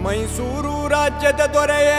ಮೈಸೂರು ರಾಜ್ಯದ ದೊರೆಯೇ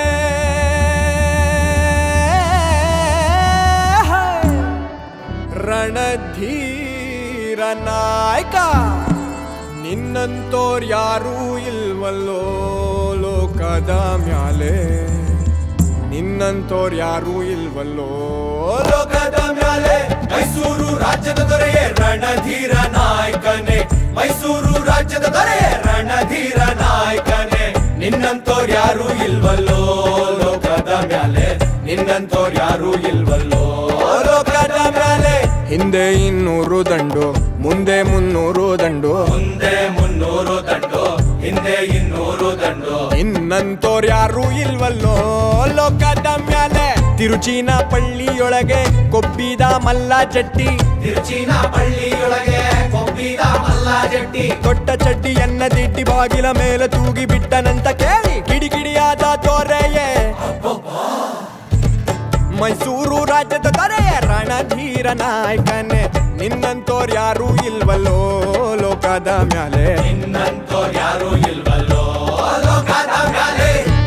ರಣಧೀರ ನಾಯಕ ನಿನ್ನಂತೋರ್ ಯಾರೂ ಇಲ್ವಲ್ಲೋ ಲೋಕದ ಮ್ಯಾಲೆ ನಿನ್ನಂತೋರ್ ಯಾರೂ ಇಲ್ವಲ್ಲೋ ಲೋಕದ ಮ್ಯಾಲೆ ಮೈಸೂರು ರಾಜ್ಯದ ದೊರೆಯೇ ರಣಧೀರ ನಾಯಕನೇ ಮೈಸೂರು ರಾಜ್ಯದ ದೊರೆಯೇ ರಣಧೀರ ನಾಯಕನೇ ನಿನ್ನಂತೋರ್ ಯಾರೂ ಇಲ್ವಲ್ಲೋ ಲೋಕದ ಮ್ಯಾಲೆ ನಿನ್ನಂತೋರ್ ಯಾರೂ ಇಲ್ವಲ್ಲೋ ಲೋಕದ ಮ್ಯಾಲೆ ಹಿಂದೆ 200 ದಂಡು ಮುಂದೆ 300 ದಂಡು ಮುಂದೆ 300 ದಂಡು ಹಿಂದೆ 200 ದಂಡು ನಿನ್ನಂತೋರ್ ಯಾರೂ ಇಲ್ವಲ್ಲೋ ಲೋಕದ ಮ್ಯಾಲೆ ತಿರುಚಿನ ಪಳ್ಳಿಯೊಳಗೆ ಕೊಬ್ಬಿದ ಮಲ್ಲ ಜಟ್ಟಿ ತಿರುಚಿನ ಪಳ್ಳಿಯೊಳಗೆ ಕೊಬ್ಬಿದ ಮಲ್ಲ ಜಟ್ಟಿ ದೊಡ್ಡ ಚಡ್ಡಿಯನ್ನ ದಿಟ್ಟಿ ಬಾಗಿಲ ಮೇಲೆ ತೂಗಿ ಬಿಟ್ಟನಂತ ಕೇಳಿ ಕಿಡಿಕಿಡಿಯಾದ ದೊರೆಯೇ ಮೈಸೂರು ರಾಜ್ಯದ ದೊರೆಯೇ ರಣಧೀರ ನಾಯಕನೇ ನಿನ್ನಂತೋರ್ ಯಾರೂ ಇಲ್ವಲ್ಲೋ ಲೋಕದ ಮ್ಯಾಲೆ ನಿನ್ನಂತೋರ್ ಯಾರೂ ಇಲ್ವಲ್ಲೋ ಲೋಕದ ಮ್ಯಾಲೆ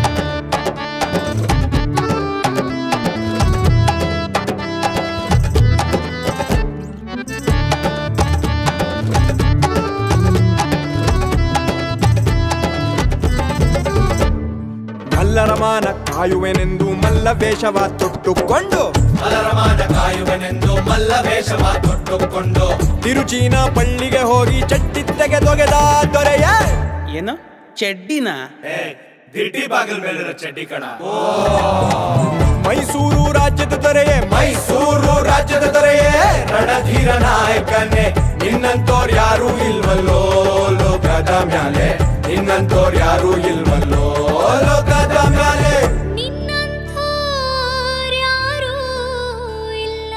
ಮಲ್ಲರಮಾನ ಕಾಯುವೆನೆಂದು ಮಲ್ಲ ವೇಷವ ತೊಟ್ಟುಕೊಂಡು ಮಲ್ಲರಮಾನ ಕಾಯುವೆನೆಂದು ಮಲ್ಲ ವೇಷವ ತೊಟ್ಟುಕೊಂಡು ತಿರುಚಿನ ಪಳ್ಳಿಗೆ ಹೋಗಿ ಚಡ್ಡಿ ತೆಗೆದೊಗೆದ ದೊರೆಯ ಏನು ಚಡ್ಡಿನ ದಿಡ್ಡಿ ಬಾಗಿಲ ಮೇಲಿರೋ ಚಡ್ಡಿ ಕಣ ಮೈಸೂರು ರಾಜ್ಯದ ದೊರೆಯೇ ಮೈಸೂರು ರಾಜ್ಯದ ದೊರೆಯೇ ರಣಧೀರ ನಾಯಕನೇ ನಿನ್ನಂತೋರ್ ಯಾರೂ ಇಲ್ವಲ್ಲೋ ಲೋಕದ ಮ್ಯಾಲೆ ನಿನ್ನಂತೋರ್ ಯಾರೂ ಇಲ್ವಲ್ಲೋ ಲೋಕದ ಮ್ಯಾಲೆ ನಿನ್ನಂತೋರ್ ಯಾರೂ ಇಲ್ಲ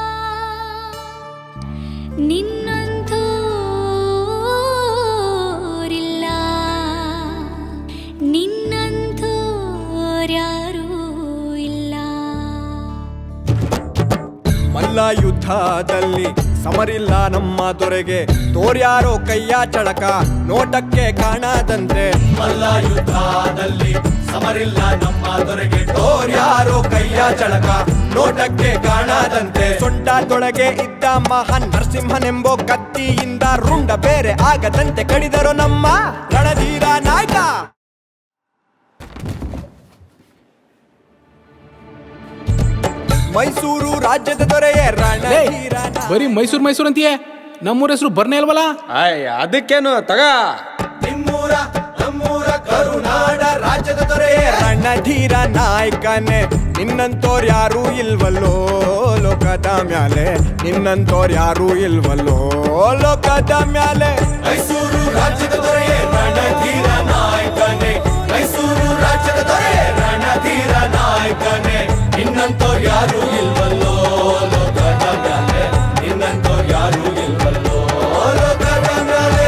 ನಿನ್ನಂತೋರಿಲ್ಲ ನಿನ್ನಂತೋರ್ ಯಾರೂ ಇಲ್ಲ ಮಲ್ಲ ಯುದ್ಧದಲ್ಲಿ ಸಮರಿಲ್ಲ ನಮ್ಮ ದೊರೆಗೆ ತೋರ್ಯಾರೋ ಕೈಯ ಚಳಕ ನೋಟಕ್ಕೆ ಕಾಣದಂತೆ ಮಲ್ಲ ಯುದ್ಧದಲ್ಲಿ ಸಮರಿಲ್ಲ ನಮ್ಮ ದೊರೆಗೆ ತೋರ್ಯಾರೋ ಕೈಯ ಚಳಕ ನೋಟಕ್ಕೆ ಕಾಣದಂತೆ ಸೊಂಟದೊಳಗೆ ಇದ್ದ ಮಹಾನ್ ನರಸಿಂಹನೆಂಬೋ ಕತ್ತಿಯಿಂದ ರುಂಡ ಬೇರೆ ಆಗದಂತೆ ಕಡಿದರು ನಮ್ಮ ರಣಧೀರ ನಾಯಕ ಮೈಸೂರು ರಾಜ್ಯದ ದೊರೆಯೇ ರಣಧೀರ ಬರೀ ಮೈಸೂರು ಮೈಸೂರು ಅಂತೀಯೇ ನಮ್ಮೂರ ಹೆಸರು ಬರ್ನೇ ಅಲ್ವಲ್ಲ ಅದಕ್ಕೇನು ತಗ ನಿಮ್ಮೂರ ನಮ್ಮೂರ ಕರುನಾಡ ರಾಜ್ಯದ ದೊರೆಯೇ ರಣಧೀರ ನಾಯಕನೇ ನಿನ್ನಂತೋರ್ ಯಾರೂ ಇಲ್ವಲ್ಲೋ ಲೋಕದ ಮ್ಯಾಲೆ ನಿನ್ನಂತೋರ್ ಯಾರೂ ಇಲ್ವಲ್ಲೋ ಲೋಕದ ಮ್ಯಾಲೆ ಮೈಸೂರು ರಾಜ್ಯದ ದೊರೆಯೇ ರಣಧೀರ ನಾಯಕನೇ ಮೈಸೂರು ರಾಜ್ಯದ ದೊರೆಯೇ ರಣಧೀರ ನಾಯಕನೇ ನಿನ್ನಂತೋರ್ ಯಾರೂ ಇಲ್ವಲ್ಲೋ ಲೋಕದ ಮ್ಯಾಲೆ ನಿನ್ನಂತೋರ್ ಯಾರೂ ಇಲ್ವಲ್ಲೋ ಲೋಕದ ಮ್ಯಾಲೆ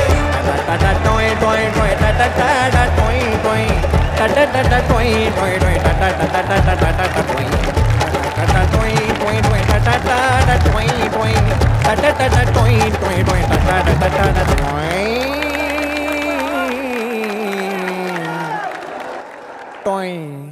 Toing.